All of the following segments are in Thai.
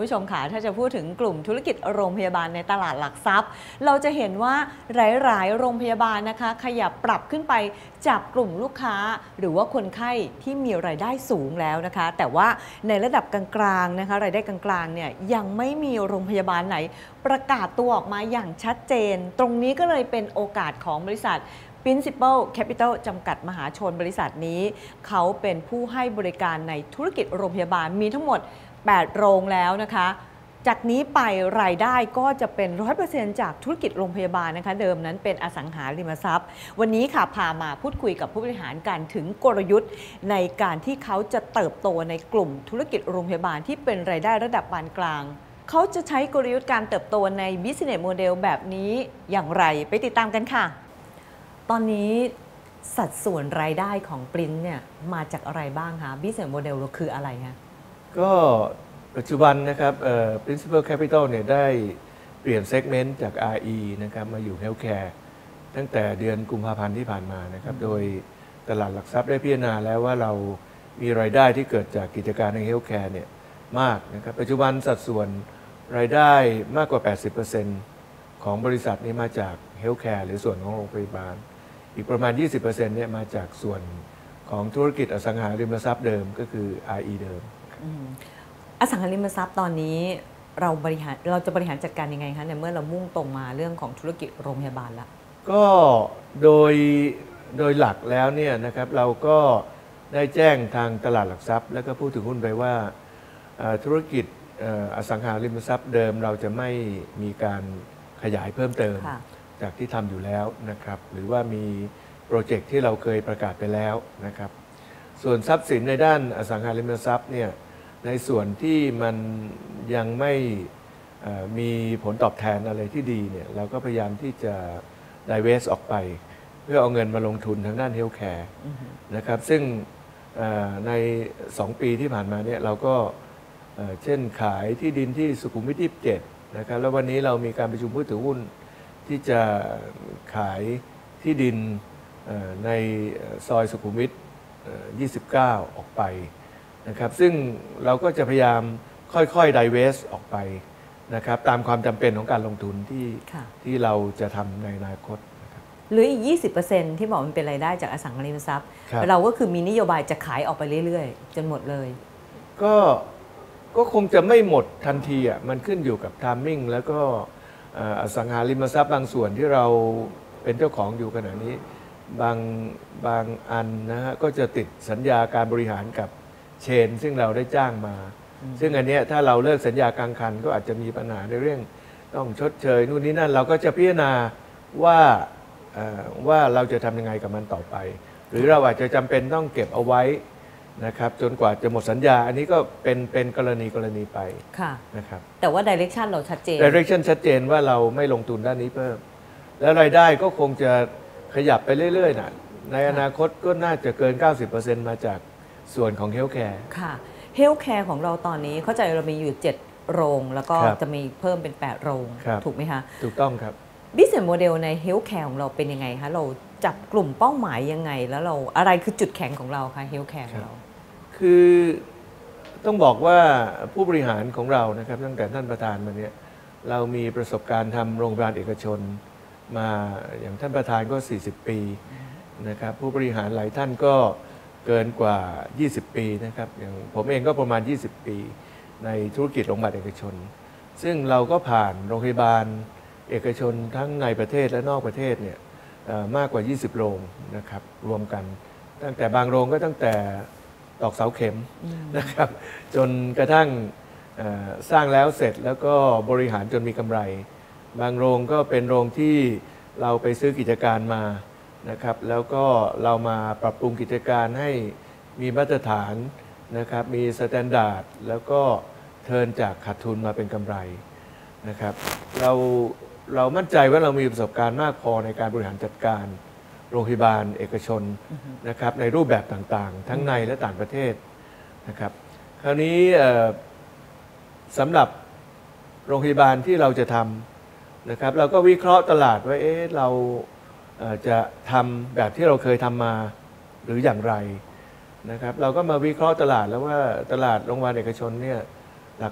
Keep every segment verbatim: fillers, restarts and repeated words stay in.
ผู้ชมค่ะถ้าจะพูดถึงกลุ่มธุรกิจโรงพยาบาลในตลาดหลักทรัพย์เราจะเห็นว่าหลายๆโรงพยาบาลนะคะขยับปรับขึ้นไปจับกลุ่มลูกค้าหรือว่าคนไข้ที่มีรายได้สูงแล้วนะคะแต่ว่าในระดับกลางๆนะคะรายได้กลางๆเนี่ยยังไม่มีโรงพยาบาลไหนประกาศตัวออกมาอย่างชัดเจนตรงนี้ก็เลยเป็นโอกาสของบริษัทPrincipal Capital จำกัดมหาชนบริษัทนี้เขาเป็นผู้ให้บริการในธุรกิจโรงพยาบาลมีทั้งหมดแปดโรงแล้วนะคะจากนี้ไปรายได้ก็จะเป็น ร้อยเปอร์เซ็นต์ จากธุรกิจโรงพยาบาลนะคะเดิมนั้นเป็นอสังหาริมทรัพย์วันนี้ค่ะพามาพูดคุยกับผู้บริหารกันถึงกลยุทธ์ในการที่เขาจะเติบโตในกลุ่มธุรกิจโรงพยาบาลที่เป็นรายได้ระดับปานกลางเขาจะใช้กลยุทธ์การเติบโตใน Business Model แบบนี้อย่างไรไปติดตามกันค่ะตอนนี้สัดส่วนรายได้ของปริ้นเนี่ยมาจากอะไรบ้างคะ Business Model เราคืออะไรคะก็ปัจจุบันนะครับ Principal Capital เนี่ยได้เปลี่ยนเซกเมนต์จาก อาร์ อี นะครับมาอยู่ Healthcare ตั้งแต่เดือนกุมภาพันธ์ที่ผ่านมานะครับโดยตลาดหลักทรัพย์ได้พิจารณาแล้วว่าเรามีรายได้ที่เกิดจากกิจการใน Healthcare เนี่ยมากนะครับปัจจุบันสัดส่วนรายได้มากกว่า แปดสิบเปอร์เซ็นต์ ของบริษัทนี้มาจาก Healthcare หรือส่วนของโรงพยาบาลอีกประมาณ ยี่สิบเปอร์เซ็นต์ เนี่ยมาจากส่วนของธุรกิจอสังหาริมทรัพย์เดิมก็คือ อาร์ อี เดิมอสังหาริมทรัพย์ตอนนี้เราบริหารเราจะบริหารจัดการยังไงคะในเมื่อเรามุ่งตรงมาเรื่องของธุรกิจโรงพยาบาลแล้วก็โดยโดยหลักแล้วเนี่ยนะครับเราก็ได้แจ้งทางตลาดหลักทรัพย์แล้วก็ผู้ถือหุ้นไปว่าธุรกิจอสังหาริมทรัพย์เดิมเราจะไม่มีการขยายเพิ่มเติมจากที่ทำอยู่แล้วนะครับหรือว่ามีโปรเจกต์ที่เราเคยประกาศไปแล้วนะครับส่วนทรัพย์สินในด้านอสังหาริมทรัพย์เนี่ยในส่วนที่มันยังไม่มีผลตอบแทนอะไรที่ดีเนี่ยเราก็พยายามที่จะ divest ออกไปเพื่อเอาเงินมาลงทุนทางด้าน Healthcare นะครับซึ่งในสองปีที่ผ่านมาเนี่ยเราก็เช่นขายที่ดินที่สุขุมวิทยี่สิบเจ็ดนะครับแล้ววันนี้เรามีการประชุมผู้ถือหุ้นที่จะขายที่ดินในซอยสุขุมวิทยี่สิบเก้าออกไปนะครับซึ่งเราก็จะพยายามค่อยๆ divest ออกไปนะครับตามความจำเป็นของการลงทุนที่ที่เราจะทำในอนาคตนะครับหรืออีก ยี่สิบเปอร์เซ็นต์ ที่บอกมันเป็นรายได้จากอสังหาริมทรัพย์เราก็คือมีนโยบายจะขายออกไปเรื่อยๆจนหมดเลยก็ก็คงจะไม่หมดทันทีอ่ะมันขึ้นอยู่กับ timing แล้วก็อสังหาริมทรัพย์บางส่วนที่เราเป็นเจ้าของอยู่ขณะนี้บางบางอันนะฮะก็จะติดสัญญาการบริหารกับเชนซึ่งเราได้จ้างมาซึ่งอันนี้ถ้าเราเลิกสัญญากลางคันก็อาจจะมีปัญหาในเรื่องต้องชดเชยนู่นนี่นั่นเราก็จะพิจารณาว่าว่าเราจะทำยังไงกับมันต่อไปหรือเราอาจจะจำเป็นต้องเก็บเอาไว้นะครับจนกว่าจะหมดสัญญาอันนี้ก็เป็นเป็นกรณีกรณีไปนะครับแต่ว่า direction เราชัดเจน direction ชัดเจนว่าเราไม่ลงทุนด้านนี้เพิ่มแล้วรายได้ก็คงจะขยับไปเรื่อยๆนะในอนาคตก็น่าจะเกิน เก้าสิบเปอร์เซ็นต์ มาจากส่วนของ Healthcare ค่ะ Healthcare ของเราตอนนี้เข้าใจเรามีอยู่เจ็ดโรงแล้วก็จะมีเพิ่มเป็นแปดโรงถูกไหมคะถูกต้องครับ Business Model ใน Healthcare ของเราเป็นยังไงคะเราจับกลุ่มเป้าหมายยังไงแล้วเราอะไรคือจุดแข็งของเราคะ Healthcare ของเราคือต้องบอกว่าผู้บริหารของเรานะครับตั้งแต่ท่านประธานมาเนี่ยเรามีประสบการณ์ทำโรงพยาบาลเอกชนมาอย่างท่านประธานก็สี่สิบปีนะครับผู้บริหารหลายท่านก็เกินกว่ายี่สิบปีนะครับอย่างผมเองก็ประมาณยี่สิบปีในธุรกิจโรงพยาบาลเอกชนซึ่งเราก็ผ่านโรงพยาบาลเอกชนทั้งในประเทศและนอกประเทศเนี่ยมากกว่ายี่สิบโรงนะครับรวมกันตั้งแต่บางโรงก็ตั้งแต่ตอกเสาเข็มนะครับจนกระทั่งสร้างแล้วเสร็จแล้วก็บริหารจนมีกำไรบางโรงก็เป็นโรงที่เราไปซื้อกิจการมานะครับแล้วก็เรามาปรับปรุงกิจการให้มีมาตรฐานนะครับมีสแตนดาร์ดแล้วก็เทิร์นจากขาดทุนมาเป็นกำไรนะครับเราเรามั่นใจว่าเรามีประสบการณ์มากพอในการบริหารจัดการโรงพยาบาลเอกชนนะครับในรูปแบบต่างๆทั้งในและต่างประเทศนะครับคราวนี้สำหรับโรงพยาบาลที่เราจะทำนะครับเราก็วิเคราะห์ตลาดว่าเอ๊ะเราจะทำแบบที่เราเคยทำมาหรืออย่างไรนะครับเราก็มาวิเคราะห์ตลาดแล้วว่าตลาดโรงพยาบาลเอกชนเนี่ยหลักๆ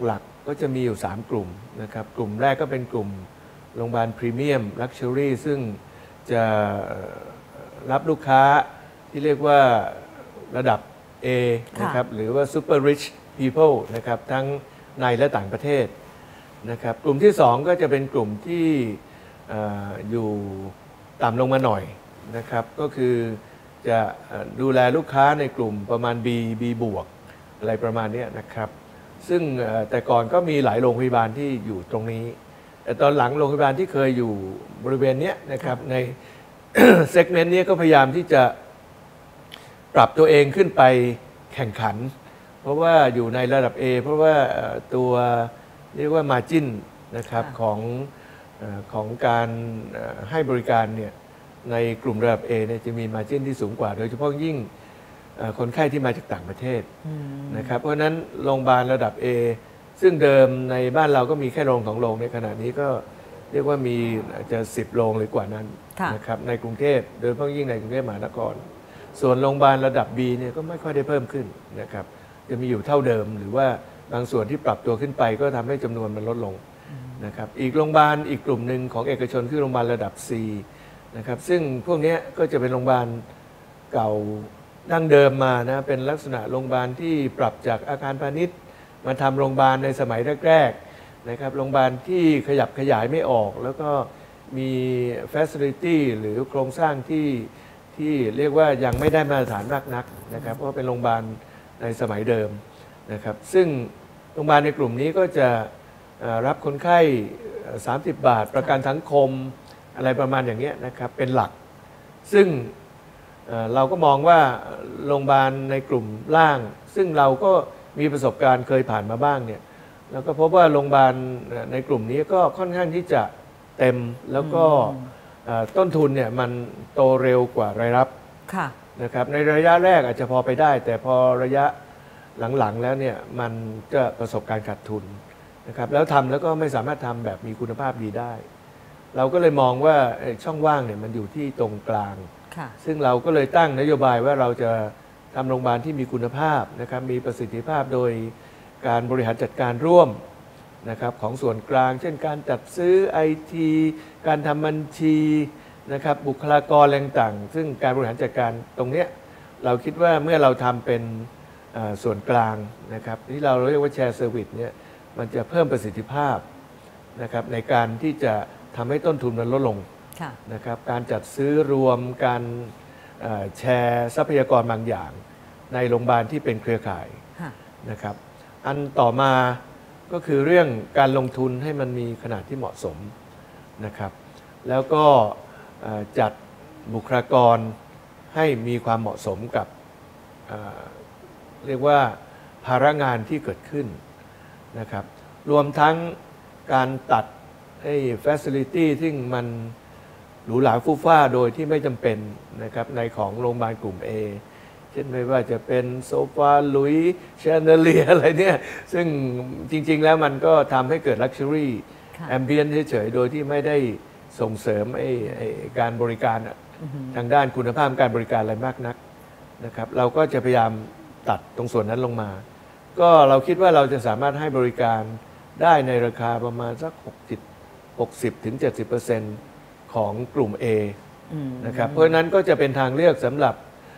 ก็จะมีอยู่ สาม กลุ่มนะครับกลุ่มแรกก็เป็นกลุ่มโรงพยาบาลพรีเมียมลักชัวรี่ซึ่งจะรับลูกค้าที่เรียกว่าระดับ A นะครับหรือว่า Super Rich People นะครับทั้งในและต่างประเทศนะครับกลุ่มที่สองก็จะเป็นกลุ่มที่อยู่ต่ำลงมาหน่อยนะครับก็คือจะดูแลลูกค้าในกลุ่มประมาณ B B บวกอะไรประมาณนี้นะครับซึ่งแต่ก่อนก็มีหลายโรงพยาบาลที่อยู่ตรงนี้แต่ตอนหลังโรงพยาบาลที่เคยอยู่บริเวณนี้นะครับในเซกเมนต์นี้ก็พยายามที่จะปรับตัวเองขึ้นไปแข่งขันเพราะว่าอยู่ในระดับ A เพราะว่าตัวเรียกว่า margin นะครับของของการให้บริการเนี่ยในกลุ่มระดับ A เนี่ยจะมี margin ที่สูงกว่าโดยเฉพาะยิ่งคนไข้ที่มาจากต่างประเทศนะครับเพราะฉะนั้นโรงพยาบาลระดับ A ซึ่งเดิมในบ้านเราก็มีแค่โรงสองโรงในขณะนี้ก็เรียกว่ามีจะสิบโรงหรือกว่านั้นนะครับในกรุงเทพโดยเฉพาะยิ่งในกรุงเทพมหานครส่วนโรงพยาบาลระดับ B เนี่ยก็ไม่ค่อยได้เพิ่มขึ้นนะครับจะมีอยู่เท่าเดิมหรือว่าบางส่วนที่ปรับตัวขึ้นไปก็ทำให้จำนวนมันลดลงนะครับอีกโรงพยาบาลอีกกลุ่มหนึ่งของเอกชนคือโรงพยาบาลระดับ C นะครับซึ่งพวกนี้ก็จะเป็นโรงพยาบาลเก่าดั้งเดิมมานะเป็นลักษณะโรงพยาบาลที่ปรับจากอาคารพาณิชย์มาทำโรงพยาบาลในสมัยแรกๆนะครับโรงพยาบาลที่ขยับขยายไม่ออกแล้วก็มี facility หรือโครงสร้างที่ที่เรียกว่ายังไม่ได้มาตรฐานมากนักนะครับเพราะเป็นโรงพยาบาลในสมัยเดิมนะครับซึ่งโรงพยาบาลในกลุ่มนี้ก็จะรับคนไข้สามสิบบาทประกันสังคมอะไรประมาณอย่างนี้นะครับเป็นหลักซึ่งเราก็มองว่าโรงพยาบาลในกลุ่มล่างซึ่งเราก็มีประสบการณ์เคยผ่านมาบ้างเนี่ยแล้วก็พบว่าโรงพยาบาลในกลุ่มนี้ก็ค่อนข้างที่จะเต็มแล้วก็ต้นทุนเนี่ยมันโตเร็วกว่ารายรับนะครับในระยะแรกอาจจะพอไปได้แต่พอระยะหลังๆแล้วเนี่ยมันก็ประสบการณ์ขาดทุนนะครับแล้วทำแล้วก็ไม่สามารถทำแบบมีคุณภาพดีได้เราก็เลยมองว่าช่องว่างเนี่ยมันอยู่ที่ตรงกลางซึ่งเราก็เลยตั้งนโยบายว่าเราจะทำโรงพยาบาลที่มีคุณภาพนะครับมีประสิทธิภาพโดยการบริหารจัดการร่วมนะครับของส่วนกลางเช่นการจัดซื้อ ไอ ที การทำบัญชีนะครับบุคลากรแรงต่างซึ่งการบริหารจัดการตรงนี้เราคิดว่าเมื่อเราทำเป็นส่วนกลางนะครับที่เราเรียกว่าแชร์เซอร์วิสเนี่ยมันจะเพิ่มประสิทธิภาพนะครับในการที่จะทำให้ต้นทุนมันลดลงนะครับการจัดซื้อรวมการแชร์ทรัพยากรบางอย่างในโรงพยาบาลที่เป็นเครือข่ายนะครับอันต่อมาก็คือเรื่องการลงทุนให้มันมีขนาดที่เหมาะสมนะครับแล้วก็จัดบุคลากรให้มีความเหมาะสมกับเรียกว่าภาระงานที่เกิดขึ้นนะครับรวมทั้งการตัดไอ้ facility ที่มันหรูหราฟุ่ฟ้าโดยที่ไม่จำเป็นนะครับในของโรงพยาบาลกลุ่ม A เช่นไม่ว่าจะเป็นโซฟาหลุยแชนเดเลียอะไรเนี่ยซึ่งจริงๆแล้วมันก็ทำให้เกิด luxury ambient เฉยๆโดยที่ไม่ได้ส่งเสริมไอ้ไอ้การบริการทางด้านคุณภาพการบริการอะไรมากนักนะครับเราก็จะพยายามตัดตรงส่วนนั้นลงมาก็เราคิดว่าเราจะสามารถให้บริการได้ในราคาประมาณสักหกสิบถึงเจ็ดสิบเปอร์เซ็นต์ ของกลุ่ม A นะครับเพราะฉะนั้นก็จะเป็นทางเลือกสำหรับ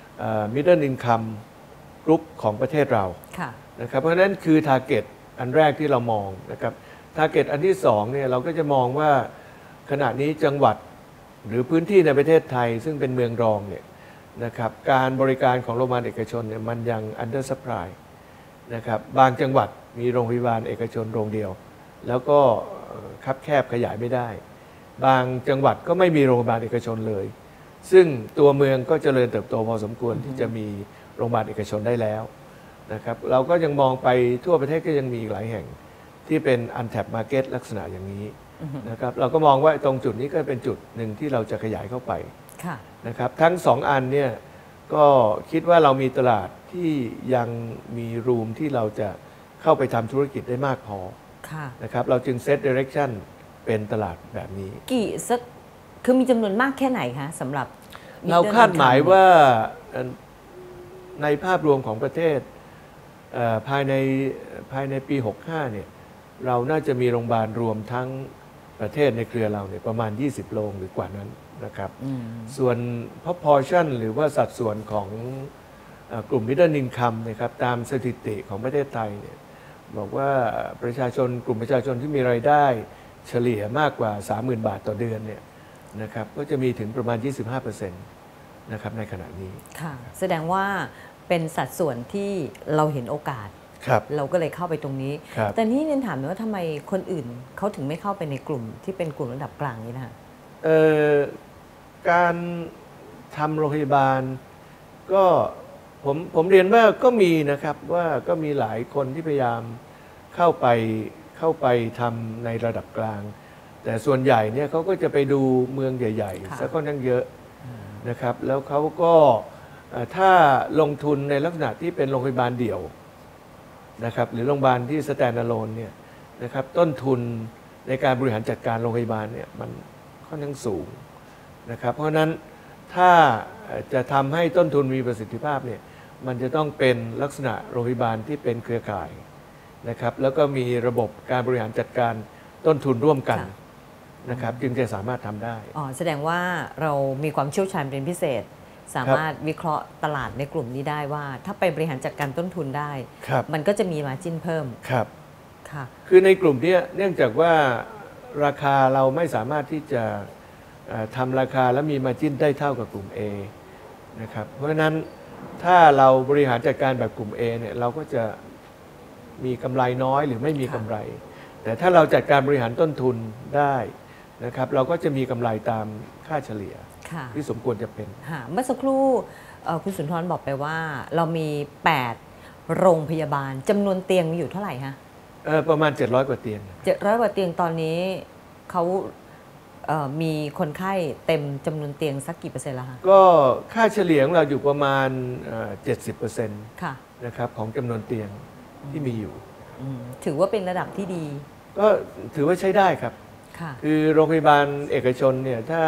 middle income group ของประเทศเรานะครับเพราะฉะนั้นคือ target อันแรกที่เรามองนะครับ target อันที่สองเนี่ยเราก็จะมองว่าขณะนี้จังหวัดหรือพื้นที่ในประเทศไทยซึ่งเป็นเมืองรองเนี่ยนะครับการบริการของโรงพยาบาลเอกชนเนี่ยมันยัง under supply นะครับบางจังหวัดมีโรงพยาบาลเอกชนโรงเดียวแล้วก็คับแคบขยายไม่ได้บางจังหวัดก็ไม่มีโรงพยาบาลเอกชนเลยซึ่งตัวเมืองก็เจริญเติบโตพอสมควรที่จะมีโรงพยาบาลเอกชนได้แล้วนะครับเราก็ยังมองไปทั่วประเทศก็ยังมีอีกหลายแห่งที่เป็น untapped market ลักษณะอย่างนี้นะครับเราก็มองว่าตรงจุดนี้ก็เป็นจุดหนึ่งที่เราจะขยายเข้าไปนะครับทั้งสองอันเนี่ยก็คิดว่าเรามีตลาดที่ยังมีรูมที่เราจะเข้าไปทำธุรกิจได้มากพอนะครับเราจึงเซต direction เป็นตลาดแบบนี้กี่สักคือมีจำนวนมากแค่ไหนคะสำหรับเราคาดหมายว่าในภาพรวมของประเทศภายในภายในปีหกสิบห้าเนี่ยเราน่าจะมีโรงพยาบาลรวมทั้งประเทศในเครือเราเนี่ยประมาณยี่สิบโรงหรือกว่านั้นนะครับส่วน proportion หรือว่าสัดส่วนของเอ่อกลุ่ม middle income นะครับตามสถิติของประเทศไทยเนี่ยบอกว่าประชาชนกลุ่มประชาชนที่มีรายได้เฉลี่ยมากกว่า สามหมื่น บาทต่อเดือนเนี่ยนะครับก็จะมีถึงประมาณ ยี่สิบห้าเปอร์เซ็นต์ นะครับในขณะนี้ค่ะแสดงว่าเป็นสัดส่วนที่เราเห็นโอกาสเราก็เลยเข้าไปตรงนี้แต่นี่เรียนถามว่าทำไมคนอื่นเขาถึงไม่เข้าไปในกลุ่มที่เป็นกลุ่มระดับกลางนี้นะคะการทำโรงพยาบาลก็ผมผมเรียนว่าก็มีนะครับว่าก็มีหลายคนที่พยายามเข้าไปเข้าไปทำในระดับกลางแต่ส่วนใหญ่เนี่ยเขาก็จะไปดูเมืองใหญ่ๆซะค่อนข้างเยอะนะครับแล้วเขาก็ถ้าลงทุนในลักษณะที่เป็นโรงพยาบาลเดี่ยวนะครับหรือโรงพยาบาลที่ standalone เนี่ยนะครับต้นทุนในการบริหารจัดการโรงพยาบาลเนี่ยมันค่อนข้างสูงนะครับเพราะฉะนั้นถ้าจะทำให้ต้นทุนมีประสิทธิภาพเนี่ยมันจะต้องเป็นลักษณะโรงพยาบาลที่เป็นเครือข่ายนะครับแล้วก็มีระบบการบริหารจัดการต้นทุนร่วมกันนะครับจึงจะสามารถทำได้อ๋อแสดงว่าเรามีความเชี่ยวชาญเป็นพิเศษสามารถวิเคราะห์ตลาดในกลุ่มนี้ได้ว่าถ้าไปบริหารจัดการต้นทุนได้มันก็จะมีมาร์จิ้นเพิ่มครับค่ะคือในกลุ่มนี้เนื่องจากว่าราคาเราไม่สามารถที่จะทำราคาและมีมาร์จิ้นได้เท่ากับกลุ่ม A นะครับเพราะฉะนั้นถ้าเราบริหารจัดการแบบกลุ่ม A เนี่ยเราก็จะมีกำไรน้อยหรือไม่มีกำไรแต่ถ้าเราจัดการบริหารต้นทุนได้นะครับเราก็จะมีกำไรตามค่าเฉลี่ยที่สมควรจะเป็นเมื่อสักครู่คุณสุนทรบอกไปว่าเรามีแปดโรงพยาบาลจำนวนเตียงมีอยู่เท่าไหร่คะประมาณเจ็ดร้อยกว่าเตียงเจ็ดร้อยกว่าเตียงตอนนี้เขามีคนไข้เต็มจำนวนเตียงสักกี่เปอร์เซ็นต์แล้วคะก็ค่าเฉลี่ยของเราอยู่ประมาณ เจ็ดสิบเปอร์เซ็นต์ค่ะนะครับของจำนวนเตียงที่มีอยู่ถือว่าเป็นระดับที่ดีก็ถือว่าใช้ได้ครับคือโรงพยาบาลเอกชนเนี่ยถ้า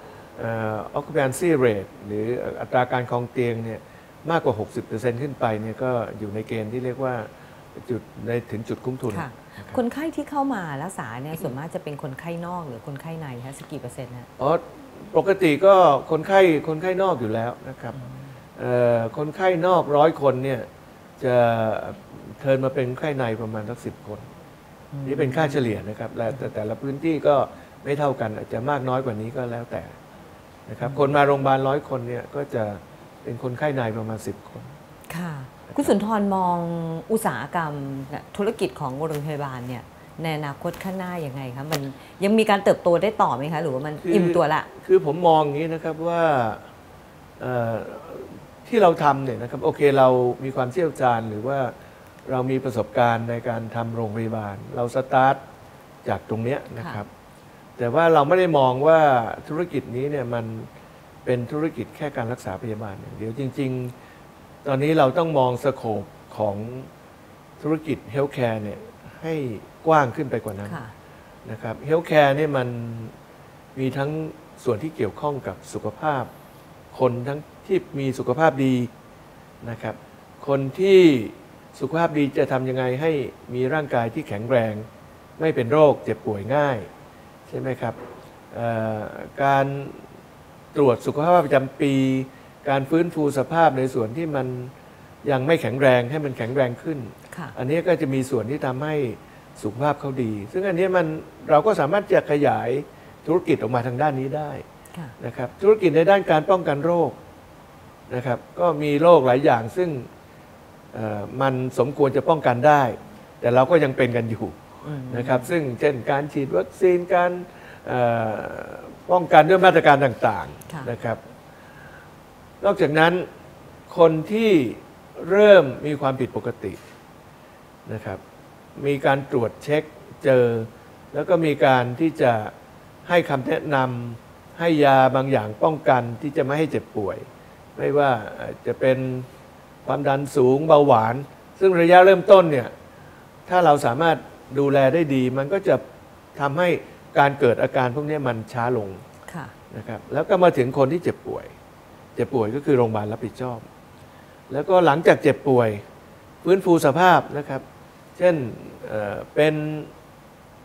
occupancy rate หรืออัตราการครองเตียงเนี่ยมากกว่า หกสิบเปอร์เซ็นต์ ขึ้นไปเนี่ยก็อยู่ในเกณฑ์ที่เรียกว่าจุดในถึงจุดคุ้มทุนคนไข้ที่เข้ามารักษาเนี่ยส่วนมากจะเป็นคนไข้นอกหรือคนไข้ในคะสักกี่เปอร์เซ็นต์นะอ๋อปกติก็คนไข้คนไข้นอกอยู่แล้วนะครับคนไข้นอกร้อยคนเนี่ยจะเทิร์นมาเป็นคนไข้ในประมาณสักสิบคนนี่เป็นค่าเฉลี่ยนะครับแต่แต่ละพื้นที่ก็ไม่เท่ากันอาจจะมากน้อยกว่านี้ก็แล้วแต่นะครับคนมาโรงพยาบาลร้อยคนเนี่ยก็จะเป็นคนไข้ในประมาณสิบคนค่ะคุณสุนทรมองอุตสาหกรรมธุรกิจของโรงพยาบาลเนี่ยในอนาคตข้างหน้ายังไงคะมันยังมีการเติบโตได้ต่อไหมคะหรือว่ามันอิ่มตัวละคือผมมองอย่างนี้นะครับว่าที่เราทำเนี่ยนะครับโอเคเรามีความเชี่ยวชาญหรือว่าเรามีประสบการณ์ในการทำโรงพยาบาลเราสตาร์ทจากตรงนี้นะครับแต่ว่าเราไม่ได้มองว่าธุรกิจนี้เนี่ยมันเป็นธุรกิจแค่การรักษาพยาบาลอย่างเดียวจริงๆตอนนี้เราต้องมองสโคปของธุรกิจเฮลท์แคร์เนี่ยให้กว้างขึ้นไปกว่านั้นนะครับเฮลท์แคร์เนี่ยมันมีทั้งส่วนที่เกี่ยวข้องกับสุขภาพคนทั้งที่มีสุขภาพดีนะครับคนที่สุขภาพดีจะทำยังไงให้มีร่างกายที่แข็งแรงไม่เป็นโรคเจ็บป่วยง่ายใช่ไหมครับการตรวจสุขภาพประจำปีการฟื้นฟูสภาพในส่วนที่มันยังไม่แข็งแรงให้มันแข็งแรงขึ้นอันนี้ก็จะมีส่วนที่ทำให้สุขภาพเขาดีซึ่งอันนี้มันเราก็สามารถจะขยายธุรกิจออกมาทางด้านนี้ได้นะครับธุรกิจในด้านการป้องกันโรคนะครับก็มีโรคหลายอย่างซึ่งมันสมควรจะป้องกันได้แต่เราก็ยังเป็นกันอยู่นะครับซึ่งเช่นการฉีดวัคซีนการป้องกันด้วยมาตรการต่างๆนะครับนอกจากนั้นคนที่เริ่มมีความผิดปกตินะครับมีการตรวจเช็คเจอแล้วก็มีการที่จะให้คำแนะนำให้ยาบางอย่างป้องกันที่จะไม่ให้เจ็บป่วยไม่ว่าจะเป็นความดันสูงเบาหวานซึ่งระยะเริ่มต้นเนี่ยถ้าเราสามารถดูแลได้ดีมันก็จะทำให้การเกิดอาการพวกนี้มันช้าลงนะครับแล้วก็มาถึงคนที่เจ็บป่วยเจ็บป่วยก็คือโรงพยาบาลรับผิดชอบแล้วก็หลังจากเจ็บป่วยฟื้นฟูสภาพนะครับเช่น เอ่อ เป็น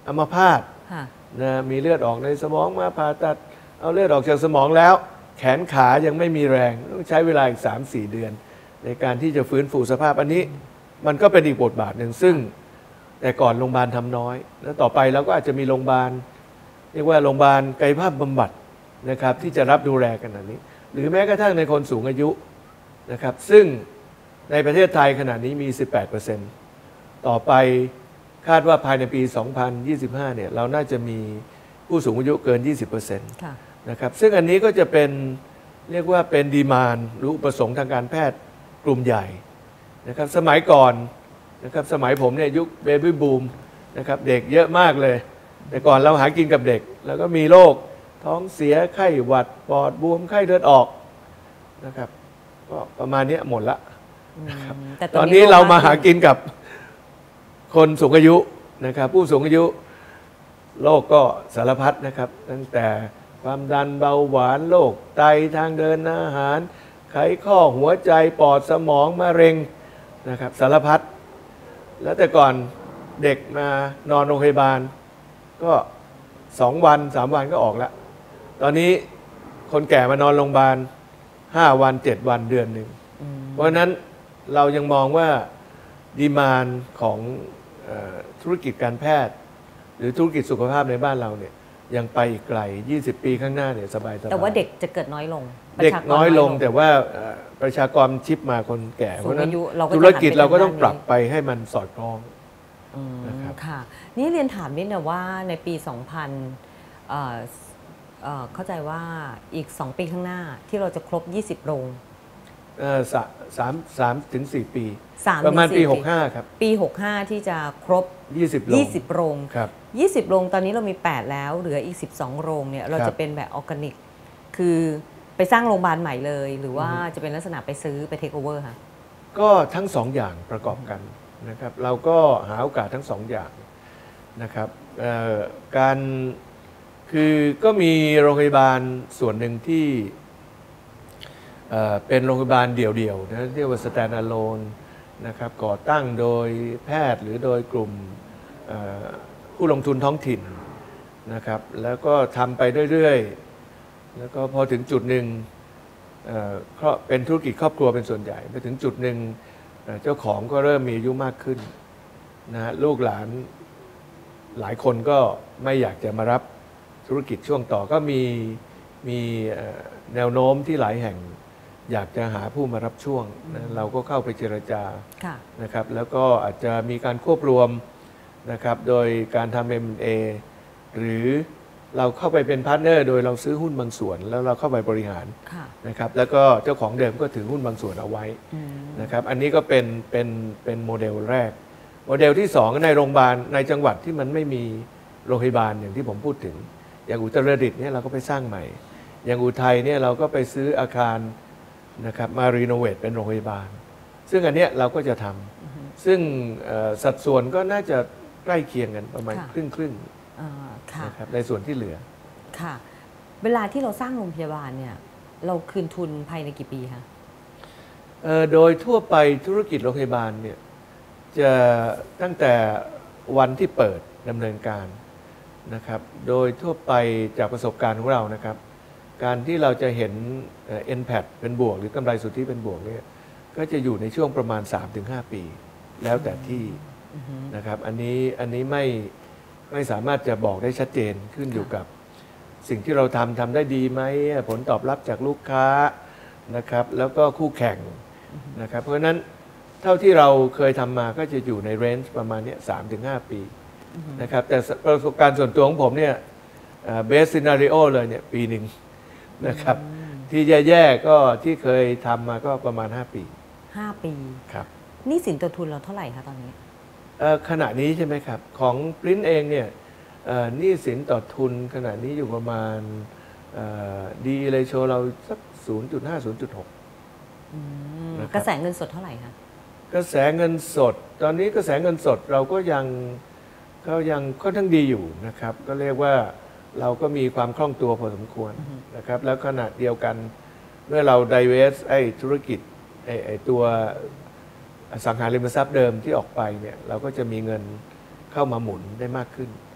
อัมพาตค่ะนะมีเลือดออกในสมองมาผ่าตัดเอาเลือดออกจากสมองแล้ว แขนขายังไม่มีแรงต้องใช้เวลาอีก สามสี่ เดือน ในการที่จะฟื้นฟูสภาพอันนี้มันก็เป็นอีกบทบาทหนึ่งซึ่งแต่ก่อนโรงพยาบาลทำน้อยแล้วต่อไปเราก็อาจจะมีโรงพยาบาลเรียกว่าโรงพยาบาลกายภาพบำบัดนะครับที่จะรับดูแลกันอันนี้ หรือแม้กระทั่งในคนสูงอายุนะครับซึ่งในประเทศไทยขณะนี้มี สิบแปดเปอร์เซ็นต์ ต่อไปคาดว่าภายในปี สองพันยี่สิบห้า เนี่ยเราน่าจะมีผู้สูงอายุเกิน ยี่สิบเปอร์เซ็นต์ค่ะนะครับซึ่งอันนี้ก็จะเป็นเรียกว่าเป็นดีมานด์หรืออุปสงค์ทางการแพทย์กลุ่มใหญ่นะครับสมัยก่อนนะครับสมัยผมเนี่ยยุคเบบี้บูมนะครับเด็กเยอะมากเลย แต่ก่อนเราหากินกับเด็ก แล้วก็มีโรคท้องเสียไข้หวัดปอดบวมไข้เลือดออกนะครับก็ประมาณนี้หมดละอืมแต่ตอนนี้เรามาหากินกับคนสูงอายุนะครับผู้สูงอายุโรคก็สารพัดนะครับตั้งแต่ความดันเบาหวานโรคไตทางเดินอาหารไขข้อหัวใจปอดสมองมะเร็งนะครับสารพัดแล้วแต่ก่อนเด็กมานอนโรงพยาบาลก็สองวันสามวันก็ออกแล้วตอนนี้คนแก่มานอนโรงพยาบาลห้าวันเจ็ดวันเดือนหนึ่งเพราะฉะนั้นเรายังมองว่าดีมานด์ของเอ่อธุรกิจการแพทย์ หรือธุรกิจสุขภาพในบ้านเราเนี่ยยังไปอีกไกลยี่สิบปีข้างหน้าเนี่ยสบายๆแต่ว่าเด็กจะเกิดน้อยลงเด็กประชากรน้อยลงแต่ว่าเอ่อประชากรชิปมาคนแก่เพสูงราะฉะนั้นอายุเราก็จะธุรกิจเราก็ต้องหันไปปรับทางด้านนี้ไปให้มันสอดคล้องอืมนะครับค่ะ นี่เรียนถามนิดนะว่าในปี สองพันเอ่อเอ่อเข้าใจว่าอีก สอง ปีข้างหน้าที่เราจะครบ ยี่สิบ โรงเอ่อสะสามสามถึงสี่ปีสามประมาณถึงปีสี่หกห้าครับปี หกห้า ที่จะครบยี่สิบโรงยี่สิบ โรงครับยี่สิบ โรงตอนนี้เรามี แปด แล้วเหลืออีก สิบสอง โรงเนี่ยเราครัจะบเป็นแบบออร์แกนิก คือไปสร้างโรงพยาบาลใหม่เลย หรือว่าจะเป็นลักษณะไปซื้อไปเทคโอเวอร์ค่ะก็ทั้งสองอย่างประกอบกันนะครับเราก็หาโอกาสทั้งสองอย่างนะครับเอ่อการคือก็มีโรงพยาบาลส่วนหนึ่งที่เอ่อเป็นโรงพยาบาลเดี่ยวๆนะเรียกว่า standalone นะครับก่อตั้งโดยแพทย์หรือโดยกลุ่มเอ่อผู้ลงทุนท้องถิ่นนะครับแล้วก็ทำไปเรื่อยๆแล้วก็พอถึงจุดหนึ่ง เอ่อเพราะเป็นธุรกิจครอบครัวเป็นส่วนใหญ่ไปถึงจุดหนึ่งเอ่อเจ้าของก็เริ่มมีอายุมากขึ้นนะฮะลูกหลานหลายคนก็ไม่อยากจะมารับธุรกิจช่วงต่อก็มีมีเอ่อแนวโน้มที่หลายแห่งอยากจะหาผู้มารับช่วงนะเราก็เข้าไปเจรจาค่ะนะครับแล้วก็อาจจะมีการควบรวมนะครับโดยการทำ เอ็ม เอ หรือเราเข้าไปเป็นพาร์ทเนอร์โดยเราซื้อหุ้นบางส่วน แล้วเราเข้าไปบริหารค่ะนะครับแล้วก็เจ้าของเดิมก็ถือหุ้นบางส่วนเอาไว้อืมนะครับอันนี้ก็เป็นเป็นเป็นโมเดลแรก โมเดลที่สองในโรงพยาบาลในจังหวัดที่มันไม่มีโรงพยาบาลอย่างที่ผมพูดถึง อย่างอุตรดิตถ์เนี่ยเราก็ไปสร้างใหม่ อย่างอุทัยเนี่ยเราก็ไปซื้ออาคารนะครับมารีโนเวทเป็นโรงพยาบาล ซึ่งอันเนี้ยเราก็จะทำซึ่งเอ่อสัดส่วนก็น่าจะใกล้เคียงกันประมาณค่ะครึ่งครึ่งอ่าๆค่ะนะครับในส่วนที่เหลือค่ะ เวลาที่เราสร้างโรงพยาบาลเนี่ยเราคืนทุนภายในกี่ปีคะเอ่อโดยทั่วไปธุรกิจโรงพยาบาลเนี่ยจะตั้งแต่วันที่เปิดดำเนินการนะครับโดยทั่วไปจากประสบการณ์ของเรานะครับการที่เราจะเห็นเอ่อ เอ็น แพท เป็นบวก หรือกำไรสุทธิเป็นบวกเนี่ยก็จะอยู่ในช่วงประมาณ สามถึงห้า ปี แล้วแต่ที่นะครับอันนี้อันนี้ไม่ไม่สามารถจะบอกได้ชัดเจนขึ้นอยู่กับสิ่งที่เราทำทำได้ดีไหมผลตอบรับจากลูกค้านะครับแล้วก็คู่แข่งนะครับเพราะฉะนั้นเท่าที่เราเคยทำมาก็จะอยู่ในเรนจ์ประมาณเนี้สามถึงห้าปีนะครับแต่ประสบการณ์ส่วนตัวของผมเนี่ยเบสซีนาริโอเลยเนี่ยปีหนึ่งนะครับที่แย่ๆก็ที่เคยทำมาก็ประมาณ ห้า ปีห้า ปีครับหนี่สินต่อทุนเราเท่าไหร่คะตอนนี้เอ่อขณะนี้ใช่ไหมครับ ของปริ้นเองเนี่ยเอ่อหนี้สินต่อทุนขณะนี้อยู่ประมาณดีเลยโชว์เราสัก ศูนย์จุดห้า ศูนย์จุดหกอืมนะครับกระแสเงินสดเท่าไหร่คะกระแสเงินสด ตอนนี้กระแสเงินสดเราก็ยังก็ยังค่อนข้างดีอยู่นะครับ ก็เรียกว่าเราก็มีความคล่องตัวพอสมควรนะครับแล้วขณะเดียวกันเมื่อเราไดเวสไอ้ธุรกิจไอ้ไอ้ตัวอสังหาริมทรัพย์เดิมที่ออกไปเนี่ยเราก็จะมีเงินเข้ามาหมุนได้มากขึ้น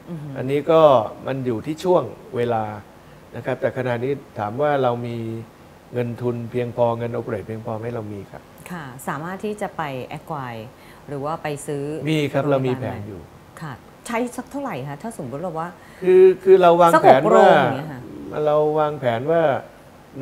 อันนี้ก็มันอยู่ที่ช่วงเวลานะครับแต่ขณะนี้ถามว่าเรามีเงินทุนเพียงพอเงินโอเปเรตเพียงพอไหมเรามีครับค่ะสามารถที่จะไปแอคควายหรือว่าไปซื้อมีครับเรามีแผนอยู่ค่ะใช้สักเท่าไหร่คะถ้าสมมติเราว่าคือคือเราวางแผนว่าเราวางแผนว่าใน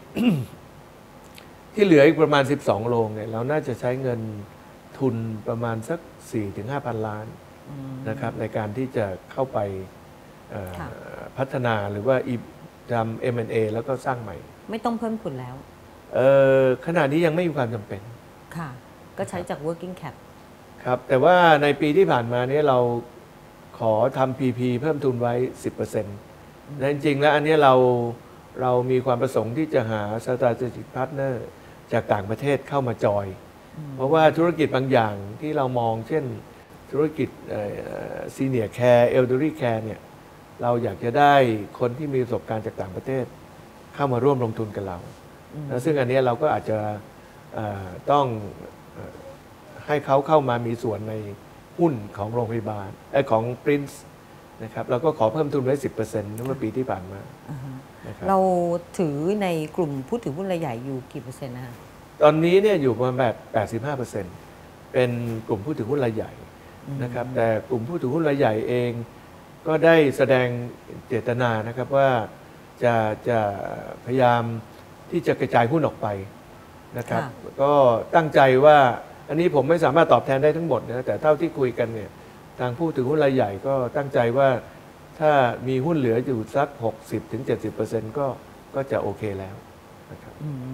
ที่เหลืออีกประมาณสิบสองโรงเนี่ยเราน่าจะใช้เงินทุนประมาณสัก สี่ถึงห้าพัน ล้านนะครับในการที่จะเข้าไปพัฒนาหรือว่าทำ เอ็ม แอนด์ เอ แล้วก็สร้างใหม่ไม่ต้องเพิ่มทุนแล้วขณะนี้ยังไม่มีความจำเป็นค่ะก็ใช้จาก working cap ครับแต่ว่าในปีที่ผ่านมานี้เราขอทำ พี พี เพิ่มทุนไว้ สิบเปอร์เซ็นต์ และจริงๆแล้วอันนี้เราเรามีความประสงค์ที่จะหา strategic partner จากต่างประเทศเข้ามาจอยเพราะว่าธุรกิจบางอย่างที่เรามองเช่นธุรกิจ senior care elderly care เนี่ยเราอยากจะได้คนที่มีประสบการณ์จากต่างประเทศเข้ามาร่วมลงทุนกับเราแล้วซึ่งอันนี้เราก็อาจจะต้องให้เขาเข้ามามีส่วนในหุ้นของโรงพยาบาลของ Prince นะครับเราก็ขอเพิ่มทุนไว้ สิบเปอร์เซ็นต์ เมื่อปีที่ผ่านมาเราถือในกลุ่มผู้ถือหุ้นรายใหญ่อยู่กี่เปอร์เซ็นต์นะคะตอนนี้เนี่ยอยู่ประมาณแบบ แปดสิบห้าเปอร์เซ็นต์ เป็นกลุ่มผู้ถือหุ้นรายใหญ่นะครับแต่กลุ่มผู้ถือหุ้นรายใหญ่เองก็ได้แสดงเจตนานะครับว่าจะจะพยายามที่จะกระจายหุ้นออกไปนะครับก็ตั้งใจว่าอันนี้ผมไม่สามารถตอบแทนได้ทั้งหมดนะแต่เท่าที่คุยกันเนี่ยทางผู้ถือหุ้นรายใหญ่ก็ตั้งใจว่าถ้ามีหุ้นเหลืออยู่สัก หกสิบถึงเจ็ดสิบเปอร์เซ็นต์ ก็ก็จะโอเคแล้วนะครับ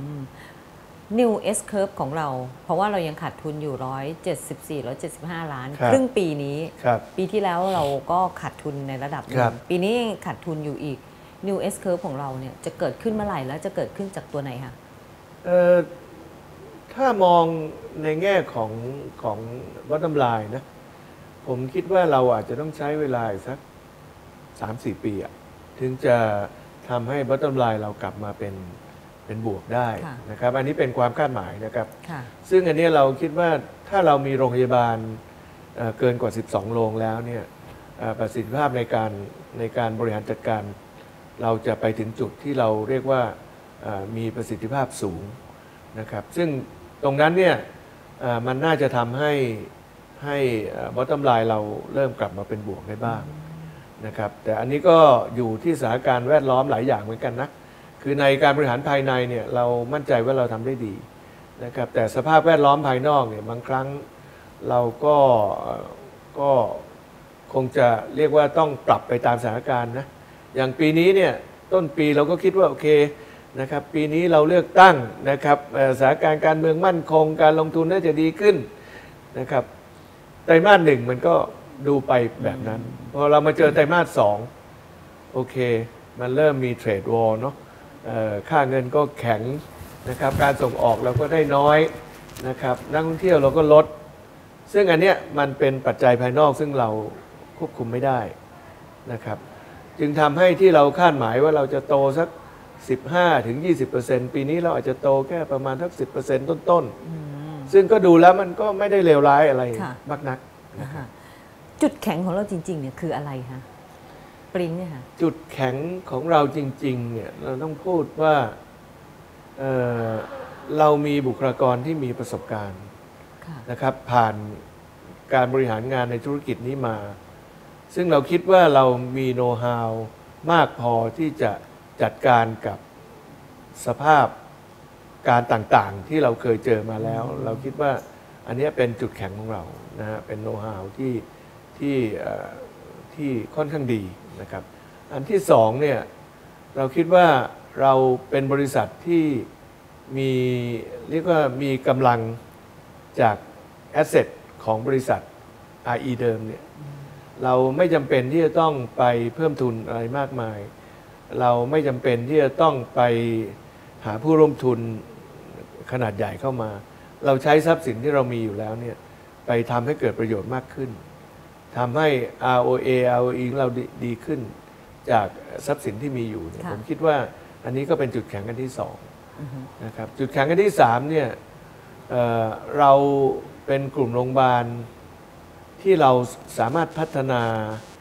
New S Curve ของเราเพราะว่าเรายังขาดทุนอยู่หนึ่งร้อยเจ็ดสิบสี่ หนึ่งร้อยเจ็ดสิบห้าล้านครึ่งปีนี้ปีที่แล้วเราก็ขาดทุนในระดับนึงปีนี้ขาดทุนอยู่อีก New S Curve ของเราเนี่ยจะเกิดขึ้นเมื่อไหร่แล้วจะเกิดขึ้นจากตัวไหนคะเอ่อถ้ามองในแง่ของของ bottom line นะผมคิดว่าเราอาจจะต้องใช้เวลาสัก สามถึงสี่ ปีอะถึงจะทำให้ bottom line เรากลับมาเป็นเป็นบวกได้นะครับอันนี้เป็นความคาดหมายนะครับซึ่งอันนี้เราคิดว่าถ้าเรามีโรงพยาบาลเกินกว่าสิบสองโรงแล้วเนี่ยประสิทธิภาพในการในการบริหารจัดการเราจะไปถึงจุดที่เราเรียกว่ามีประสิทธิภาพสูงนะครับซึ่งตรงนั้นเนี่ยมันน่าจะทำให้ให้ bottom line เราเริ่มกลับมาเป็นบวกได้บ้างนะครับแต่อันนี้ก็อยู่ที่สถานการณ์แวดล้อมหลายอย่างเหมือนกันนะคือในการบริหารภายในเนี่ยเรามั่นใจว่าเราทำได้ดีนะครับแต่สภาพแวดล้อมภายนอกเนี่ยบางครั้งเราก็ก็คงจะเรียกว่าต้องปรับไปตามสถานการณ์นะอย่างปีนี้เนี่ยต้นปีเราก็คิดว่าโอเคนะครับปีนี้เราเลือกตั้งนะครับสถานการณ์การเมืองมั่นคงการลงทุนน่าจะดีขึ้นนะครับไตรมาสหนึ่งมันก็ดูไปแบบนั้นพอเรามาเจอไตรมาสสองโอเคมันเริ่มมีเทรดวอร์เนาะค่าเงินก็แข็งนะครับการส่งออกเราก็ได้น้อยนะครับนักท่องเที่ยวเราก็ลดซึ่งอันเนี้ยมันเป็นปัจจัยภายนอกซึ่งเราควบคุมไม่ได้นะครับจึงทำให้ที่เราคาดหมายว่าเราจะโตสัก สิบห้าถึงยี่สิบเปอร์เซ็นต์ ปีนี้เราอาจจะโตแค่ประมาณสัก สิบเปอร์เซ็นต์ ต้นๆซึ่งก็ดูแล้วมันก็ไม่ได้เลวร้ายอะไรมากนักจุดแข็งของเราจริงๆเนี่ยคืออะไรคะปริ้นเนี่ยค่ะจุดแข็งของเราจริงๆเนี่ยเราต้องพูดว่า เ, เรามีบุคลากรที่มีประสบการณ์นะครับผ่านการบริหารงานในธุรกิจนี้มาซึ่งเราคิดว่าเรามีโน้ตฮาวมากพอที่จะจัดการกับสภาพการต่างๆที่เราเคยเจอมาแล้วเราคิดว่าอันนี้เป็นจุดแข็งของเรานะฮะเป็นโน้ตฮาวที่ที่ที่ค่อนข้างดีนะครับอันที่สองเนี่ยเราคิดว่าเราเป็นบริษัทที่มีเรียกว่ามีกำลังจากแอสเซทของบริษัท อาร์ อี เดิมเนี่ยเราไม่จำเป็นที่จะต้องไปเพิ่มทุนอะไรมากมายเราไม่จำเป็นที่จะต้องไปหาผู้ร่วมทุนขนาดใหญ่เข้ามาเราใช้ทรัพย์สินที่เรามีอยู่แล้วเนี่ยไปทำให้เกิดประโยชน์มากขึ้นทำให้ อาร์ โอ เอ อาร์ โอ อี ของเราดีขึ้นจากทรัพย์สินที่มีอยู่เนี่ยผมคิดว่าอันนี้ก็เป็นจุดแข็งกันที่สองนะครับจุดแข็งกันที่สามเนี่ย เอ่อ เราเป็นกลุ่มโรงพยาบาลที่เราสามารถพัฒนา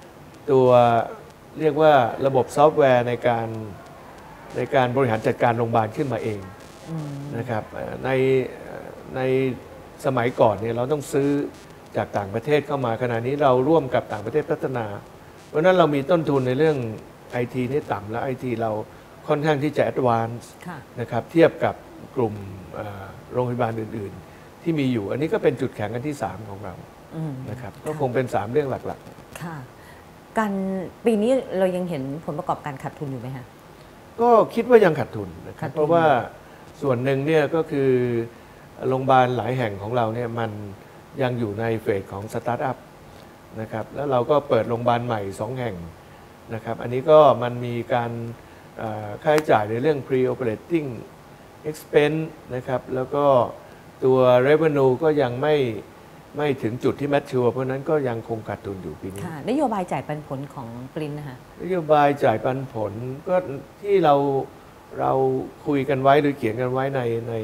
ตัวเรียกว่าระบบซอฟต์แวร์ในการในการบริหารจัดการโรงพยาบาลขึ้นมาเองนะครับในในสมัยก่อนเนี่ยเราต้องซื้อจากต่างประเทศเข้ามาขณะนี้เราร่วมกับต่างประเทศพัฒนาเพราะฉะนั้นเรามีต้นทุนในเรื่อง ไอ ที นี่ต่ำและ ไอ ที เราค่อนข้างที่จะแอดวานซ์นะครับเทียบกับกลุ่มโรงพยาบาลอื่นๆที่มีอยู่อันนี้ก็เป็นจุดแข็งอันที่สามของเรานะครับก็คงเป็นสามเรื่องหลักๆค่ะการปีนี้เรายังเห็นผลประกอบการขาดทุนอยู่ไหมคะก็คิดว่ายังขาดทุนนะครับเพราะว่าส่วนหนึ่งเนี่ยก็คือโรงพยาบาลหลายแห่งของเราเนี่ยมันยังอยู่ในเฟสของสตาร์ทอัพนะครับแล้วเราก็เปิดโรงพยาบาลใหม่สองแห่งนะครับอันนี้ก็มันมีการค่าใช้จ่ายในเรื่อง pre-operating expense นะครับแล้วก็ตัว revenue ก็ยังไม่ไม่ถึงจุดที่ mature เพราะนั้นก็ยังคงขาดทุนอยู่ปีนี้นโยบายจ่ายปันผลของปรินนะคะนโยบายจ่ายปันผลก็ที่เราเราคุยกันไว้หรือเขียนกันไว้ในใน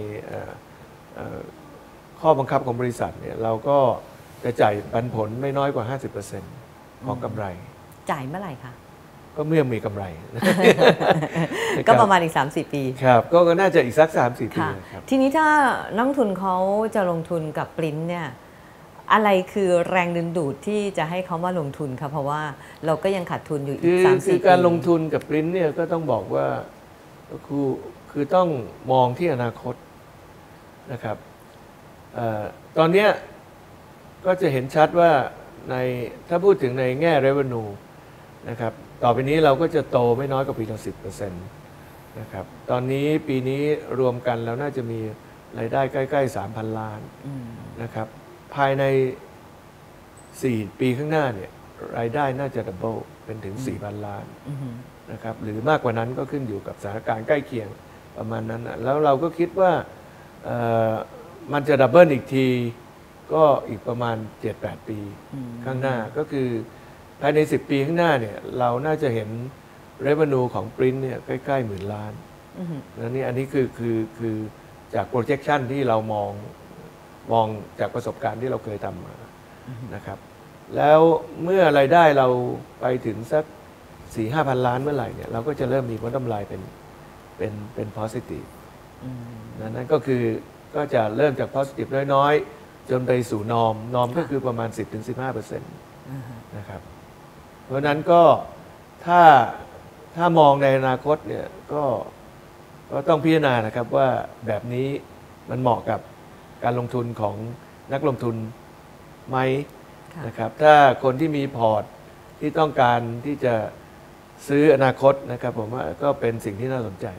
ข้อบังคับของบริษัทเนี่ยเราก็จะจ่ายปันผลไม่น้อยกว่า ห้าสิบเปอร์เซ็นต์ ของกำไรจ่ายเมื่อไหร่คะก็เมื่อมีกำไรก็ประมาณอีก สามสี่ ปีครับก็น่าจะอีกสัก สามสี่ ปีครับทีนี้ถ้านักลงทุนเขาจะลงทุนกับปรินเนี่ยอะไรคือแรงดึงดูดที่จะให้เขามาลงทุนครับเพราะว่าเราก็ยังขาดทุนอยู่อีก สามสี่ ปีคือการลงทุนกับปรินเนี่ยก็ต้องบอกว่าคือคือต้องมองที่อนาคตนะครับตอนนี้ก็จะเห็นชัดว่าในถ้าพูดถึงในแง่ revenue นะครับต่อไปนี้เราก็จะโตไม่น้อยกว่าปีละ สิบเปอร์เซ็นต์ นะครับตอนนี้ปีนี้รวมกันแล้วน่าจะมีรายได้ใกล้ๆ สามพัน ล้านนะครับภายในสี่ปีข้างหน้าเนี่ยรายได้น่าจะดับเบิลเป็นถึง สี่พัน ล้านนะครับหรือมากกว่านั้นก็ขึ้นอยู่กับสถานการณ์ใกล้เคียงประมาณนั้นแล้วเราก็คิดว่ามันจะดับเบิลอีกทีก็อีกประมาณ เจ็ดแปด ปีข้างหน้าก็คือภายในสิบปีข้างหน้าเนี่ยเราน่าจะเห็น revenue ของ Print เนี่ยใกล้ๆหมื่นล้านแล้วนี่อันนี้คือคือคือจาก projection ที่เรามองมองจากประสบการณ์ที่เราเคยทำมานะครับแล้วเมื่อรายได้เราไปถึงสัก สี่ห้า พันล้านเมื่อไหร่เนี่ยเราก็จะเริ่มมีผลกำไรเป็นเป็นเป็น positive นั่นก็คือก็จะเริ่มจาก positive น้อยๆจนไปสู่นอร์มนอร์มก็คือประมาณ สิบถึงสิบห้าเปอร์เซ็นต์ นะครับเพราะนั้นก็ถ้าถ้ามองในอนาคตเนี่ยก็ก็ต้องพิจารณานะครับว่าแบบนี้มันเหมาะกับการลงทุนของนักลงทุนไหมนะครับถ้าคนที่มีพอร์ตที่ต้องการที่จะซื้ออนาคตนะครับผมว่าก็เป็นสิ่งที่น่าสนใจ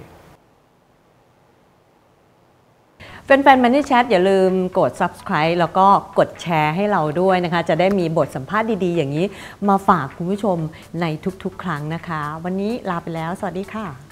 แฟนๆ Money Chat อย่าลืมกด Subscribe แล้วก็กดแชร์ให้เราด้วยนะคะจะได้มีบทสัมภาษณ์ดีๆอย่างนี้มาฝากคุณผู้ชมในทุกๆครั้งนะคะวันนี้ลาไปแล้วสวัสดีค่ะ